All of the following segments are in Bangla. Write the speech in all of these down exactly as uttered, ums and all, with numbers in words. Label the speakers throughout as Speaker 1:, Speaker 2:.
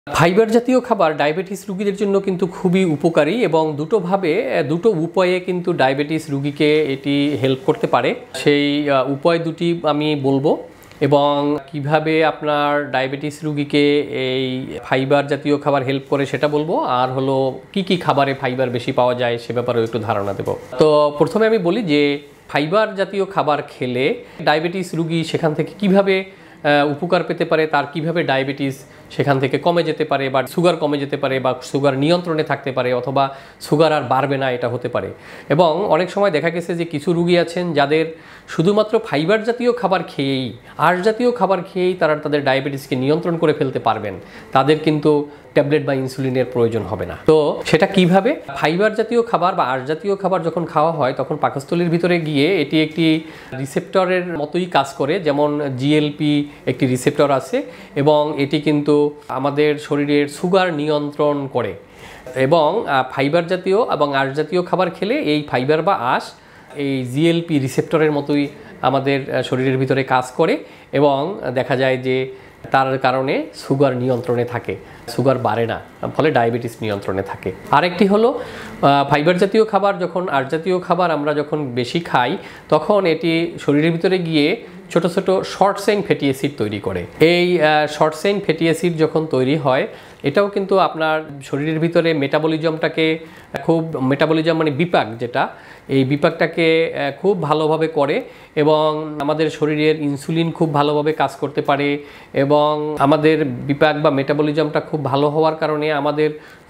Speaker 1: ফাইবার জাতীয় খাবার ডায়াবেটিস রোগীদের জন্য কিন্তু খুবই উপকারী এবং দুটোভাবে দুটো উপায়ে কিন্তু ডায়াবেটিস রোগীকে এটি হেল্প করতে পারে। সেই উপায় দুটি আমি বলবো এবং কিভাবে আপনার ডায়াবেটিস রোগীকে এই ফাইবার জাতীয় খাবার হেল্প করে সেটা বলবো, আর হলো কি কি খাবারে ফাইবার বেশি পাওয়া যায় সে ব্যাপারেও একটু ধারণা দেব। তো প্রথমে আমি বলি যে ফাইবার জাতীয় খাবার খেলে ডায়াবেটিস রোগী সেখান থেকে কিভাবে উপকার পেতে পারে, তার কিভাবে ডায়াবেটিস সেখান থেকে কমে যেতে পারে বা সুগার কমে যেতে পারে বা সুগার নিয়ন্ত্রণে থাকতে পারে অথবা সুগার আর বাড়বে না, এটা হতে পারে। এবং অনেক সময় দেখা গেছে যে কিছু রোগী আছেন যাদের শুধুমাত্র ফাইবার জাতীয় খাবার খেয়েই আঁশ জাতীয় খাবার খেয়েই তারা তাদের ডায়াবেটিসকে নিয়ন্ত্রণ করে ফেলতে পারবেন, তাদের কিন্তু ট্যাবলেট বা ইনসুলিনের প্রয়োজন হবে না। তো সেটা কিভাবে? ফাইবার জাতীয় খাবার বা আঁশ জাতীয় খাবার যখন খাওয়া হয় তখন পাকস্থলীর ভিতরে গিয়ে এটি একটি রিসেপ্টরের মতোই কাজ করে, যেমন জিএলপি একটি রিসেপ্টর আছে এবং এটি কিন্তু আমাদের শরীরের সুগার নিয়ন্ত্রণ করে। এবং ফাইবার জাতীয় এবং আঁশ জাতীয় খাবার খেলে এই ফাইবার বা আঁশ এই জিএলপি রিসেপ্টরের মতোই আমাদের শরীরের ভিতরে কাজ করে এবং দেখা যায় যে তার কারণে সুগার নিয়ন্ত্রণে থাকে, সুগার বাড়ে না, ফলে ডায়াবেটিস নিয়ন্ত্রণে থাকে। আরেকটি হলো ফাইবার জাতীয় খাবার যখন আঁশ জাতীয় খাবার আমরা যখন বেশি খাই তখন এটি শরীরের ভিতরে গিয়ে ছোট ছোট শর্ট চেইন ফ্যাটি অ্যাসিড তৈরি করে। এই শর্ট চেইন ফ্যাটি অ্যাসিড যখন তৈরি হয় এটাও কিন্তু আপনার শরীরের ভিতরে মেটাবলিজমটাকে খুব মেটাবলিজম মানে বিপাক, যেটা এই বিপাকটাকে খুব ভালোভাবে করে এবং আমাদের শরীরের ইনসুলিন খুব ভালোভাবে কাজ করতে পারে এবং আমাদের বিপাক বা মেটাবলিজমটা খুব ভালো হওয়ার কারণে আমাদের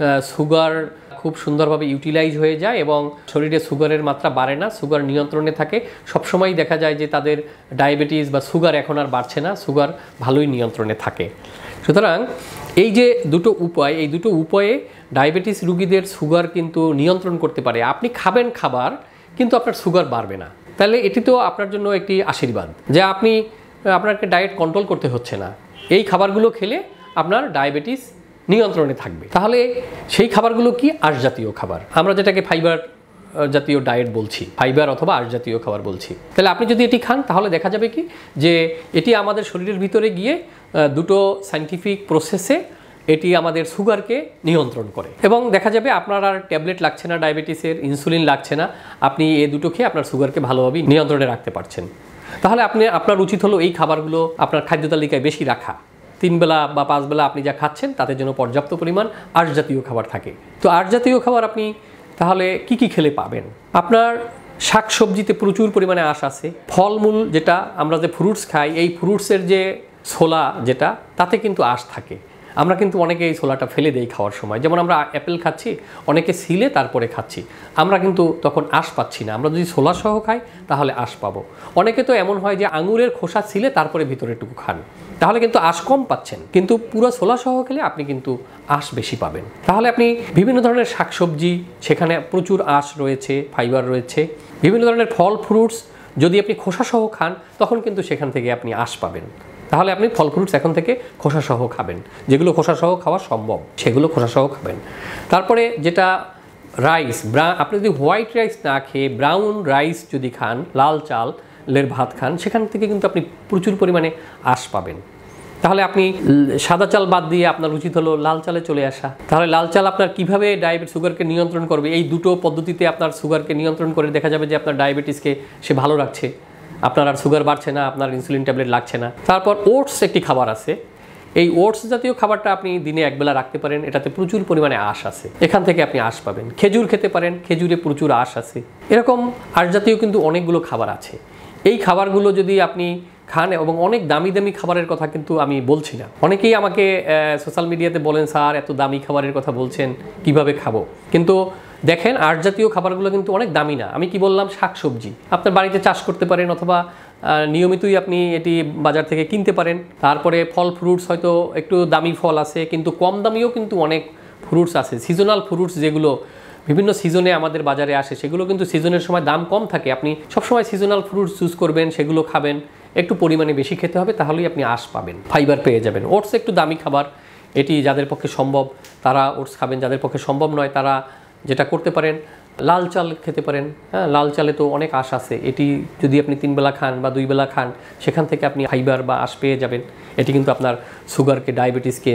Speaker 1: সুগার খুব সুন্দরভাবে ইউটিলাইজ হয়ে যায় এবং শরীরে সুগারের মাত্রা বাড়ে না, সুগার নিয়ন্ত্রণে থাকে। সবসময় দেখা যায় যে তাদের ডায়াবেটিস বা সুগার এখন আর বাড়ছে না, সুগার ভালোই নিয়ন্ত্রণে থাকে। সুতরাং এই যে দুটো উপায়, এই দুটো উপায়ে ডায়াবেটিস রোগীদের সুগার কিন্তু নিয়ন্ত্রণ করতে পারে। আপনি খাবেন খাবার কিন্তু আপনার সুগার বাড়বে না, তাহলে এটি তো আপনার জন্য একটি আশীর্বাদ যে আপনি আপনাকে ডায়েট কন্ট্রোল করতে হচ্ছে না, এই খাবারগুলো খেলে আপনার ডায়াবেটিস নিয়ন্ত্রণে থাকবে। তাহলে সেই খাবারগুলো কি? আঁশ জাতীয় খাবার, আমরা যেটাকে ফাইবার জাতীয় ডায়েট বলছি, ফাইবার অথবা আঁশ জাতীয় খাবার বলছি। তাহলে আপনি যদি এটি খান তাহলে দেখা যাবে কি যে এটি আমাদের শরীরের ভিতরে গিয়ে দুটো সায়েন্টিফিক প্রসেসে এটি আমাদের সুগারকে নিয়ন্ত্রণ করে এবং দেখা যাবে আপনার আর ট্যাবলেট লাগছে না, ডায়াবেটিসের ইনসুলিন লাগছে না, আপনি এ দুটো খেয়ে আপনার সুগারকে ভালোভাবে নিয়ন্ত্রণে রাখতে পারছেন। তাহলে আপনি আপনার উচিত হলো এই খাবারগুলো আপনার খাদ্য তালিকায় বেশি রাখা। তিন বেলা বা পাঁচ বেলা আপনি যা খাচ্ছেন তাতে যেন পর্যাপ্ত পরিমাণ আঁশ জাতীয় খাবার থাকে। তো আঁশ জাতীয় খাবার আপনি তাহলে কি কি খেলে পাবেন? আপনার শাকসবজিতে প্রচুর পরিমাণে আঁশ আছে, ফলমূল যেটা আমরা যে ফ্রুটস খাই এই ফ্রুটসের যে ছোলা যেটা তাতে কিন্তু আঁশ থাকে। আমরা কিন্তু অনেকে এই ছোলাটা ফেলে দেই খাওয়ার সময়, যেমন আমরা অ্যাপেল খাচ্ছি অনেকে ছিলে তারপরে খাচ্ছি, আমরা কিন্তু তখন আঁশ পাচ্ছি না। আমরা যদি ছোলা সহ খাই তাহলে আঁশ পাবো। অনেকে তো এমন হয় যে আঙুরের খোসা ছিলে তারপরে ভিতরেটুকু খান, তাহলে কিন্তু আঁশ কম পাচ্ছেন, কিন্তু পুরো ছোলা সহ খেলে আপনি কিন্তু আঁশ বেশি পাবেন। তাহলে আপনি বিভিন্ন ধরনের শাকসবজি, সেখানে প্রচুর আঁশ রয়েছে, ফাইবার রয়েছে। বিভিন্ন ধরনের ফল ফ্রুটস যদি আপনি খোসা সহ খান তখন কিন্তু সেখান থেকে আপনি আঁশ পাবেন। তাহলে আপনি ফল ফ্রুটস এখন থেকে খোসা সহ খাবেন, যেগুলো খোসা সহ খাওয়া সম্ভব সেগুলো খোসা সহ খাবেন। তারপরে যেটা রাইস, আপনি যদি হোয়াইট রাইস না খেয়ে ব্রাউন রাইস যদি খান, লাল চালের ভাত খান, সেখান থেকে কিন্তু আপনি প্রচুর পরিমাণে আঁশ পাবেন। তাহলে আপনি সাদা চাল বাদ দিয়ে আপনার উচিত হলো লাল চালে চলে আসা। তাহলে লাল চাল আপনার কিভাবে ডায়াবেটিস সুগারকে নিয়ন্ত্রণ করবে? এই দুটো পদ্ধতিতে আপনার সুগারকে নিয়ন্ত্রণ করে দেখা যাবে যে আপনার ডায়াবেটিসকে সে ভালো রাখছে, আপনার আর সুগার বাড়ছে না, আপনার ইনসুলিন ট্যাবলেট লাগছে না। তারপর ওটস একটি খাবার আছে, এই ওটস জাতীয় খাবারটা আপনি দিনে একবেলা রাখতে পারেন, এটাতে প্রচুর পরিমাণে আঁশ আছে, এখান থেকে আপনি আঁশ পাবেন। খেজুর খেতে পারেন, খেজুরে প্রচুর আঁশ আছে। এরকম আঁশ জাতীয় কিন্তু অনেকগুলো খাবার আছে। এই খাবারগুলো যদি আপনি খান, এবং অনেক দামি দামি খাবারের কথা কিন্তু আমি বলছি না, অনেকেই আমাকে সোশ্যাল মিডিয়াতে বলেন স্যার এত দামি খাবারের কথা বলছেন কিভাবে খাবো, কিন্তু দেখেন আঁশ জাতীয় খাবারগুলো কিন্তু অনেক দামি না। আমি কি বললাম? শাকসবজি আপনার বাড়িতে চাষ করতে পারেন অথবা নিয়মিতই আপনি এটি বাজার থেকে কিনতে পারেন। তারপরে ফল ফ্রুটস, হয়তো একটু দামি ফল আছে কিন্তু কম দামিও কিন্তু অনেক ফ্রুটস আছে। সিজনাল ফ্রুটস যেগুলো বিভিন্ন সিজনে আমাদের বাজারে আসে সেগুলো কিন্তু সিজনের সময় দাম কম থাকে। আপনি সবসময় সিজনাল ফ্রুটস চুজ করবেন, সেগুলো খাবেন, একটু পরিমাণে বেশি খেতে হবে, তাহলেই আপনি আঁশ পাবেন, ফাইবার পেয়ে যাবেন। ওটস একটু দামি খাবার, এটি যাদের পক্ষে সম্ভব তারা ওটস খাবেন, যাদের পক্ষে সম্ভব নয় তারা যেটা করতে পারেন লাল চাল খেতে পারেন। হ্যাঁ, লাল চালে তো অনেক আঁশ আছে, এটি যদি আপনি তিন বেলা খান বা দুই বেলা খান সেখান থেকে আপনি ফাইবার বা আঁশ পেয়ে যাবেন। এটি কিন্তু আপনার সুগারকে, ডায়াবেটিসকে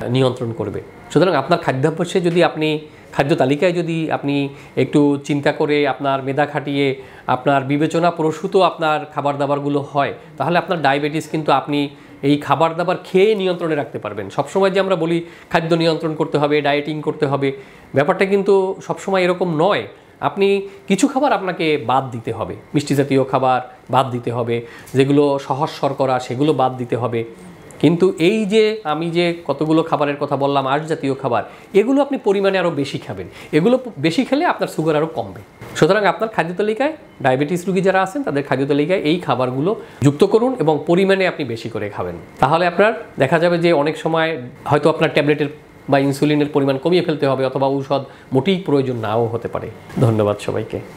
Speaker 1: নিয়ন্ত্রণ করবে। সুতরাং আপনার খাদ্যাভ্যাসে যদি আপনি খাদ্য তালিকায় যদি আপনি একটু চিন্তা করে আপনার মেধা খাটিয়ে আপনার বিবেচনা প্রসূত আপনার খাবার দাবারগুলো হয়, তাহলে আপনার ডায়াবেটিস কিন্তু আপনি এই খাবার দাবার খেয়ে নিয়ন্ত্রণে রাখতে পারবেন। সবসময় যে আমরা বলি খাদ্য নিয়ন্ত্রণ করতে হবে, ডায়েটিং করতে হবে, ব্যাপারটা কিন্তু সবসময় এরকম নয়। আপনি কিছু খাবার আপনাকে বাদ দিতে হবে, মিষ্টি জাতীয় খাবার বাদ দিতে হবে, যেগুলো সহজ শর্করা সেগুলো বাদ দিতে হবে। কিন্তু এই যে আমি যে কতগুলো খাবারের কথা বললাম, আঁশ জাতীয় খাবার, এগুলো আপনি পরিমাণে আরও বেশি খাবেন। এগুলো বেশি খেলে আপনার সুগার আরও কমবে। সুতরাং আপনার খাদ্য তালিকায় ডায়াবেটিস রোগী যারা আছেন তাদের খাদ্য তালিকায় এই খাবারগুলো যুক্ত করুন এবং পরিমাণে আপনি বেশি করে খাবেন। তাহলে আপনার দেখা যাবে যে অনেক সময় হয়তো আপনার ট্যাবলেটের বা ইনসুলিনের পরিমাণ কমিয়ে ফেলতে হবে, অথবা ঔষধ মোটেই প্রয়োজন নাও হতে পারে। ধন্যবাদ সবাইকে।